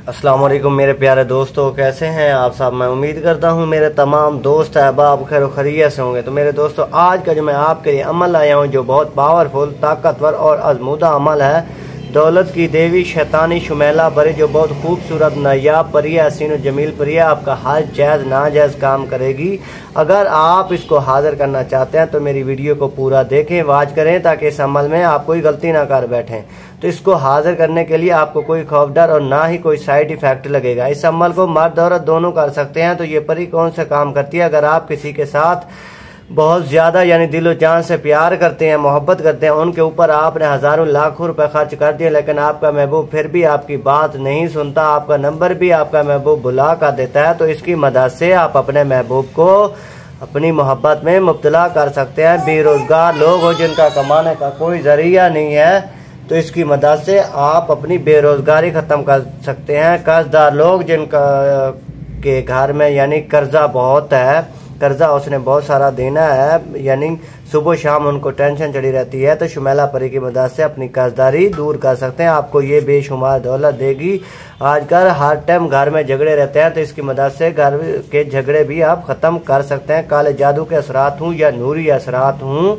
अस्सलाम वालेकुम मेरे प्यारे दोस्तों, कैसे हैं आप सब। मैं उम्मीद करता हूं मेरे तमाम दोस्त अहबाब खैर खैरियत से होंगे। तो मेरे दोस्तों, आज का जो मैं आपके लिए अमल लाया हूं जो बहुत पावरफुल, ताकतवर और आजमूदा अमल है। दौलत की देवी शैतानी शुमेला परी जो बहुत खूबसूरत नायाब परी है, हसीन और जमील परी है, आपका हर जायज़ नाजायज़ काम करेगी। अगर आप इसको हाजिर करना चाहते हैं तो मेरी वीडियो को पूरा देखें, वाच करें, ताकि इस अमल में आप कोई गलती ना कर बैठें। तो इसको हाजिर करने के लिए आपको कोई खौफ डर और ना ही कोई साइड इफेक्ट लगेगा। इस अमल को मर्द औरत दोनों कर सकते हैं। तो ये परी कौन सा काम करती है? अगर आप किसी के साथ बहुत ज़्यादा यानी दिलो जान से प्यार करते हैं, मोहब्बत करते हैं, उनके ऊपर आपने हज़ारों लाखों रुपए खर्च कर दिए, लेकिन आपका महबूब फिर भी आपकी बात नहीं सुनता, आपका नंबर भी आपका महबूब बुला कर देता है, तो इसकी मदद से आप अपने महबूब को अपनी मोहब्बत में मुब्तला कर सकते हैं। बेरोज़गार लोग हो जिनका कमाने का कोई ज़रिया नहीं है, तो इसकी मदद से आप अपनी बेरोज़गारी ख़त्म कर सकते हैं। कर्जदार लोग जिनका के घर में यानी कर्जा बहुत है, कर्जा उसने बहुत सारा देना है, यानी सुबह शाम उनको टेंशन चढ़ी रहती है, तो शुमेला परी की मदद से अपनी कर्जदारी दूर कर सकते हैं। आपको ये बेशुमार दौलत देगी। आजकल हर टाइम घर में झगड़े रहते हैं, तो इसकी मदद से घर के झगड़े भी आप ख़त्म कर सकते हैं। काले जादू के असरात हूँ या नूरी असरात हूँ,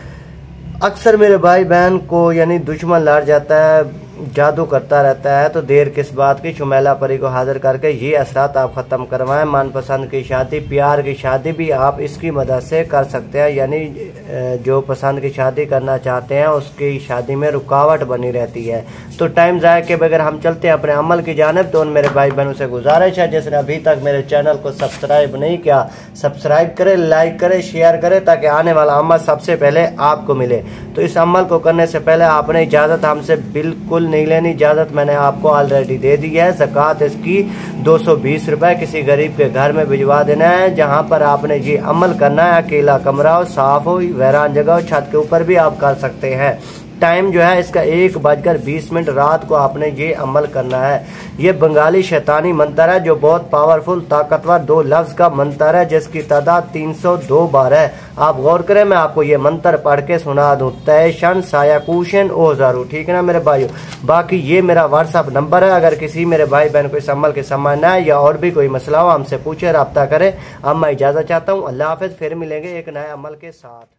अक्सर मेरे भाई बहन को यानी दुश्मन लड़ जाता है, जादू करता रहता है, तो देर किस बात की। शुमेला परी को हाजिर करके ये असरात आप ख़त्म करवाएं। मनपसंद की शादी, प्यार की शादी भी आप इसकी मदद से कर सकते हैं। यानी जो पसंद की शादी करना चाहते हैं उसकी शादी में रुकावट बनी रहती है। तो टाइम ज़ाया के बगैर हम चलते हैं अपने अमल की जानिब। तो उन मेरे भाई बहनों से गुजारिश है जिसने अभी तक मेरे चैनल को सब्सक्राइब नहीं किया, सब्सक्राइब करें, लाइक करें, शेयर करें, ताकि आने वाला अमल सबसे पहले आपको मिले। तो इस अमल को करने से पहले आपने इजाज़त हमसे बिल्कुल नहीं लेनी। इजाज़त मैंने आपको ऑलरेडी दे दी है। ज़कात इसकी 220 रुपये किसी गरीब के घर में भिजवा देना है, जहां पर आपने ये अमल करना है। अकेला कमरा हो, साफ हो, वीरान जगह हो, छत के ऊपर भी आप कर सकते हैं। टाइम जो है इसका 1:20 रात को आपने ये अमल करना है। ये बंगाली शैतानी मंत्र है जो बहुत पावरफुल, ताकतवर 2 लफ्ज़ का मंत्र है, जिसकी तादाद 302 बार है। आप गौर करें, मैं आपको ये मंत्र पढ़ के सुना दूं। तयशन सायाकुशन ओ ज़ारू, ठीक है ना मेरे भाइयों। बाकी ये मेरा व्हाट्सअप नंबर है, अगर किसी मेरे भाई बहन को इस अमल के समझना है या और भी कोई मसला हो हमसे पूछे, रब्ता करें। अब मैं इजाज़त चाहता हूँ। अल्लाह हाफ़िज़, फिर मिलेंगे एक नए अमल के साथ।